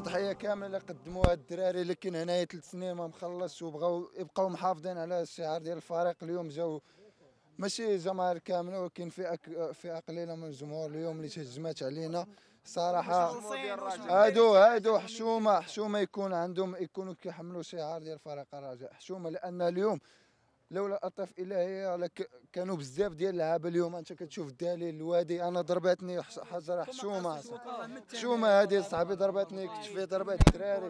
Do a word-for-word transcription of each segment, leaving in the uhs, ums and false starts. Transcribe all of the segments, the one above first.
التضحيه كامله اللي قدموها الدراري اللي كاين هنايا ثلاث سنين ما مخلصش وبغاو يبقاو محافظين على الشعار ديال الفريق. اليوم جاو ماشي جماهير كامله ولكن فئه فئه قليله من الجمهور اليوم اللي تهجمات علينا صراحه. هادو هادو حشومه حشومه يكون عندهم يكونوا كيحملوا شعار ديال فريق الرجاء. حشومه لان اليوم لولا الاطراف الالهيه كانوا بزاف ديال اللعابه. اليوم انت كتشوف الدليل الوادي انا ضربتني حجره حشومه حشومه هذه صاحبي ضربتني كتفي ضربات الدراري.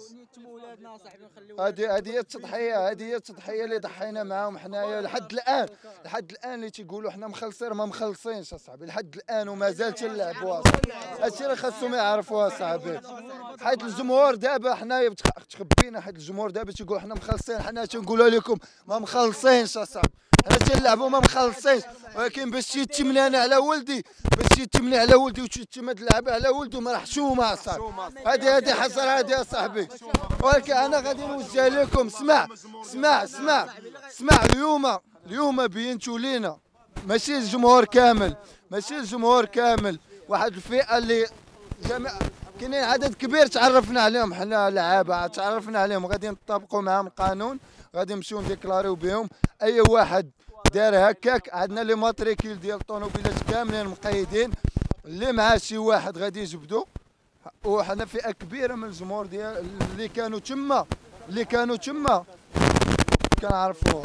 هذه هذه هي التضحيه هذه هي التضحيه اللي ضحينا معاهم حنايا لحد الان. لحد الان اللي تيقولوا حنا مخلصين ما مخلصينش اصاحبي لحد الان ومازال تنلعبوا. هادشي اللي خاصهم يعرفوها صاحبي. حيت الجمهور دابا حنايا تخبينا حيت الجمهور دابا تيقول حنا مخلصين حنا تنقولوا لكم ما مخلصينش اصاحبي. حنا تنلعبوا ما مخلصينش ولكن باش يتمنى انا على ولدي باش يتمنى على ولدي وتتم هاد اللعبه على ولده ما راه حشومه اصاحبي. هذه هذه حصر هذه اصاحبي. ولكن انا غادي نوجه لكم اسمع اسمع اسمع اسمع اليوم اليوم بينتوا لينا ماشي الجمهور كامل ماشي الجمهور كامل واحد الفئه اللي جميع كاينين عدد كبير تعرفنا عليهم حنا لعابه تعرفنا عليهم غادي نطبقوا معاهم القانون غادي نمشيو نديكلاريو بهم. اي واحد دار هكاك عندنا لي ماتريكيل ديال الطوموبيلات كاملين مقيدين اللي معاه شي واحد غادي يجبدو. وحنا فئه كبيره من الجمهور ديال اللي كانوا تما اللي كانوا تما كنعرفوهم.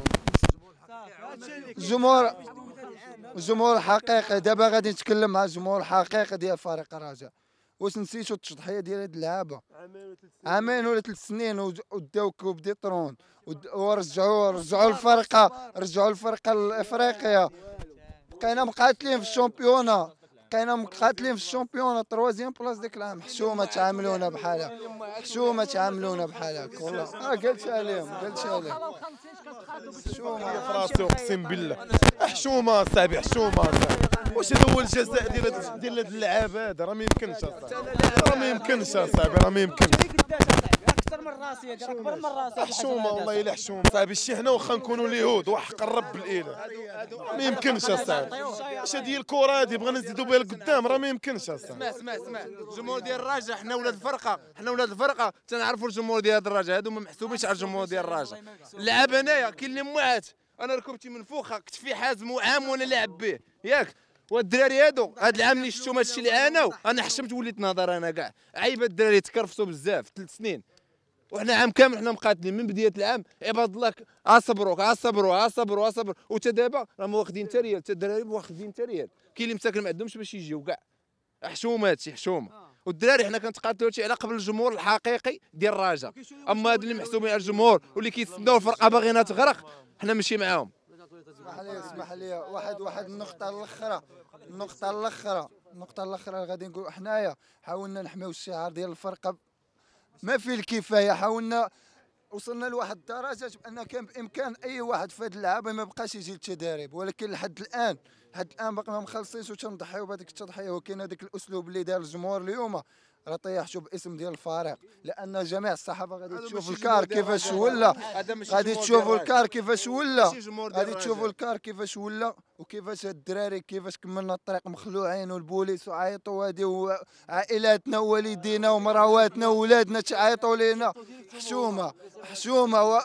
الجمهور الجمهور حقيقي. دابا غادي نتكلم مع الجمهور الحقيقي ديال فريق الرجاء. واش نسيتوا التضحيه ديال هاد اللعابه عامين ولا ثلاث سنين وداو كوب دي طرون ورجعوا رجعوا الفرقه رجعوا الفرقه الافريقيه. بقينا مقاتلين في الشامبيونا بقينا مقاتلين في الشامبيونا تروازيام بلاص ديك العام. حشومه تعاملونا بحالها حشومه تعاملونا بحالها والله. اه قلت عليهم قلت عليهم حشومه في راسي اقسم بالله. حشومه صاحبي حشومه. واش هذا هو الجزاء ديال ديال هاد اللعاب هذا؟ راه ما يمكنش اصاحبي راه ما يمكنش اصاحبي راه ما يمكنش. اكثر من راسي اكبر من راسي. حشومه والله الا حشومه صاحبي. شي حنا واخا نكونوا اليهود وحق الرب الاله ما يمكنش اصاحبي. واش هذه الكره هذه بغينا نزيدوا بها لقدام راه ما يمكنش اصاحبي. اسمع اسمع اسمع الجمهور ديال الرجاء حنا ولاد الفرقه حنا ولاد الفرقه تنعرفوا الجمهور ديال الرجاء هادو ما محسوبينش على الجمهور ديال الرجاء. اللعاب هنايا كاين اللي معات انا ركبتي من فوق كتفي حازم وعام وانا لاعب به ياك. والدراري هادو هاد العام اللي شفتهم هادشي اللي عاناو انا حشمت وليت ناظر انا كاع. عيب الدراري تكرفسوا بزاف ثلاث سنين وحنا عام كامل حنا مقاتلين من بدايه العام. عباد الله اصبروا اصبروا اصبروا اصبروا وتا دابا راهم واخدين تا ريال تا الدراري واخدين تا ريال. كاين اللي مساكن ما عندهمش باش يجيو كاع. حشومه هادشي حشومه. والدراري حنا كنتقاتلوا هادشي على قبل الجمهور الحقيقي ديال الرجاء. اما هادو اللي محسوبين على الجمهور واللي كيتسناو الفرقه باغينا تغرق حنا ماشي معاهم. اسمح لي اسمح لي واحد واحد النقطه الاخرى النقطه الاخرى النقطه الاخرى غادي نقول حنايا حاولنا نحميو الشعار ديال الفرقه ما فيه الكفايه. حاولنا وصلنا لواحد الدرجه بان كان بامكان اي واحد في هذه اللعابه ما بقاش يجي للتدريب ولكن لحد الان لحد الان باقي ما مخلصينش وتنضحيو بهذيك التضحيه. وكاين هذاك الاسلوب اللي دار الجمهور اليوم راه طيحتوا باسم ديال الفريق لان جميع الصحافه غادي تشوف الكار كيفاش ولا غادي تشوفوا الكار كيفاش ولا غادي تشوفوا الكار كيفاش ولا وكيفاش هاد الدراري كيفاش كملنا الطريق مخلوعين والبوليس وعيطوا هادي وعائلاتنا ووالدينا ومراواتنا وولادنا تعيطوا لينا. حشومه حشومه و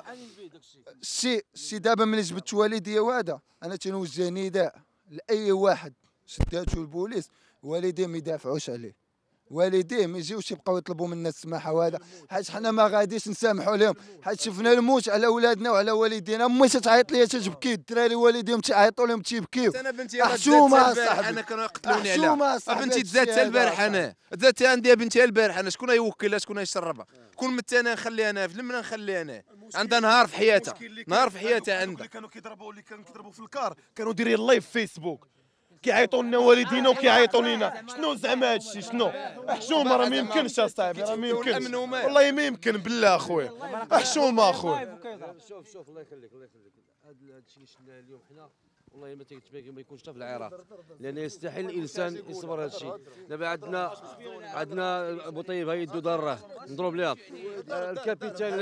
الشيء الشيء دابا ملي جبت والديا وهذا انا تنوجه نداء لاي واحد شداتو البوليس والديه ما يدافعوش عليه. والديه ما يجيوش يبقاو يطلبوا منا السماحه وهذا حيت حنا ما غاديش نسامحوا لهم حيت شفنا الموت على اولادنا وعلى والدينا. امي تتعيط ليا تتبكي الدراري والديهم تيعيطوا لهم تيبكيو. انا بنتي حشومه صاحبي انا كانوا يقتلوني عليها. صاحبي بنتي تزاد حتى البارح انا تزاد عندي بنتي البارح انا شكون يوكلها شكون يشربها كون مت انا نخليها انا في لمنا نخليها انا عندها نهار في حياتها نهار في حياتها عندها. اللي كانوا كيضربوا اللي كانوا كيضربوا في الكار كانوا دايرين لايف فيسبوك كيعيطوا لنا والدينا وكيعيطوا لينا. شنو زعما هادشي شنو؟ حشومه راه ما يمكنش اصاحبي راه ما يمكنش والله ما يمكن بالله اخويا. حشومه اخويا. شوف شوف الله يخليك الله يخليك هذا الشيء اللي شفناه اليوم حنا والله ما تيتباكي ما يكونش في العراق لان يستحيل الانسان يصبر هذا الشيء. دابا عندنا عندنا بوطيب هاي يدو داره نضرب ليها الكابيتان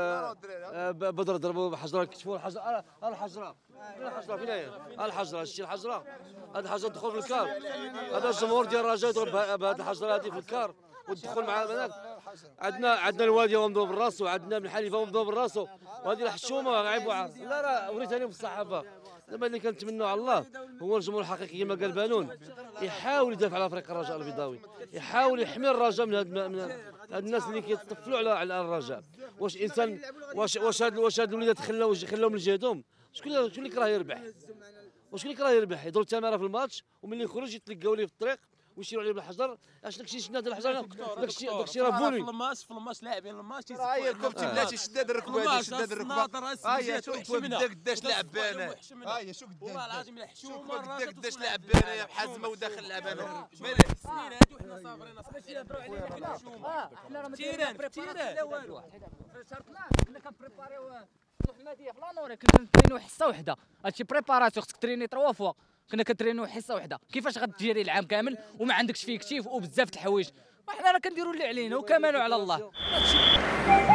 بدر ضربوا بحجره كتفوا الحجره الحجره الحجره فين هي الحجره هادشي الحجره هاد الحجره تدخل في الكار. هذا الجمهور ديال الرجاء يضرب بهاد الحجره هذه في الكار وتدخل مع هذاك عندنا عندنا الوادي هو مضوب راسو، عندنا بن حليفه هو مضوب راسو، وهذه الحشومه عيب وعار. لا لا وريتها في الصحافه. دابا اللي كنتمنوا على الله هو الجمهور الحقيقي كما قال بانون يحاول يدافع على فريق الرجاء البيضاوي، يحاول يحمي الرجاء من هاد من هاد الناس اللي كيطفلوا على على الرجاء. واش انسان واش واش هاد واش هاد الوليدات خلاو خلاو من جهدهم؟ شكون شكون اللي كراه يربح؟ وشكون اللي كراه يربح؟ يضرب التماره في الماتش وملي يخرج يتلقاو ليه في الطريق ويشيروا عليه بالحجر. اش داكشي شفنا هذا الحجر داكشي داكشي راه بوني في الماتش في الماتش لاعبين الماتش ها هي الكوبتي بلاتي شداد الركبه شداد الركبه. ها هي شوف قداش لعب بنا. ها هي شوف والله العظيم الحشومه قداش لعب بنا يا بحزمه وداخل لعبنا مالك سنين هادو حنا صابرين صاحبي يهضروا علينا حنا الحشومه حنا راه ما تيران بريباراسيون تيران لا والو. شرطنا كنا كنبريباريو المحمديه في لانوري كنا كنترينيو حصه وحده. هادشي بريباراسيون خصك تريني تروا فوا. كنا كنترينيو حصه وحده. كيفاش غتجيري العام كامل وما عندكش فيكتيف وبزاف د الحوايج؟ حنا راه كنديروا اللي علينا وكمالوا على الله.